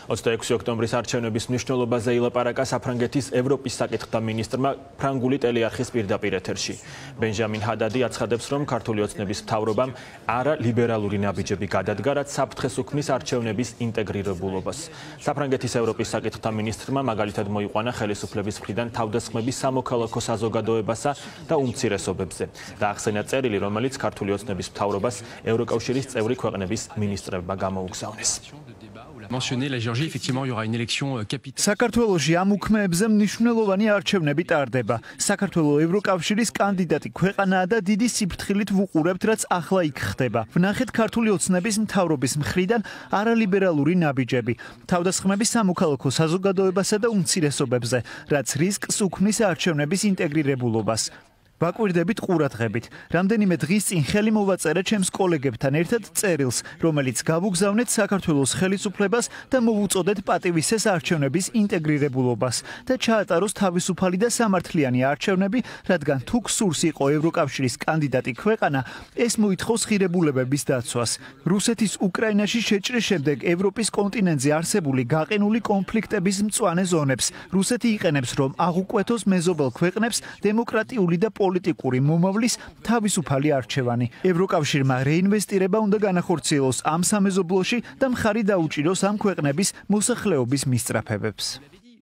26 ოქტომბრის არჩევნების მნიშვნელობაზე ილაპარაკა საფრანგეთის ევროპის საკითხთა მინისტრმა ფრანგული ტელეარხის პირდაპირ ეთერში. ბენჟამინ ჰადადი აცხადებს, რომ ქართული ოცნების მთავრობამ არა ლიბერალური ნაბიჯები გადადგა, რაც საფრთხეს უქმნის არჩევნების ინტეგრირებულობას. საფრანგეთის ევროპის საკითხთა მინისტრმა მაგალითად მოიყვანა ხელისუფლების მხრიდან თავდასხმების სამოქალაქო საზოგადოებასა და უმცირესობებზე. დაახსენა წერილი, რომელიც ქართული ოცნების მთავრობას ევროკავშირის წევრი ქვეყნების მინისტრებმა გამოუგზავნეს. საქართველოში ამ უქმეებზე მნიშვნელოვანი არჩევნები ტარდება. საქართველოს ევროკავშირის კანდიდატი ქვეყანაა და დიდი სიფრთხილით ვუყურებთ, რაც ახლა იქ ხდება. ვნახეთ ქართული ოცნების მთავრობის მხრიდან არალიბერალური ნაბიჯები, თავდასხმების სამოქალაქო საზოგადოებასა და უმცირესობებზე, რაც რისკს უქმნის არჩევნების ინტეგრირებულობას. ვაკვირდებით ყურადღებით. რამდენიმე დღის წინ ხელი მოვაწერე ჩემს კოლეგებთან ერთად წერილს, რომელიც გავუგზავნეთ საქართველოს ხელისუფლებას და მოვუწოდეთ პატივისცეს არჩევნების ინტეგრირებულობას და ჩაატაროს თავისუფალი და სამართლიანი არჩევნები, რადგან თუ გსურს იყო ევროკავშირის კანდიდატი ქვეყანა, ეს მოითხოვს ღირებულებების დაცვას. რუსეთის უკრაინაში შეჭრის შემდეგ ევროპის კონტინენტზე არსებული გაყინული კონფლიქტების მწვანე ზონებს რუსეთი იყენებს, რომ აღუკვეთოს მეზობელ ქვეყნებს დემოკრატიული და პოლიტიკური მომავლის თავისუფალი არჩევანი. ევროკავშირმა რეინვესტირება უნდა განახორციელოს ამ სამეზობლოში და მხარი დაუჭიროს ამ ქვეყნების მოსახლეობის მისწრაფებებს.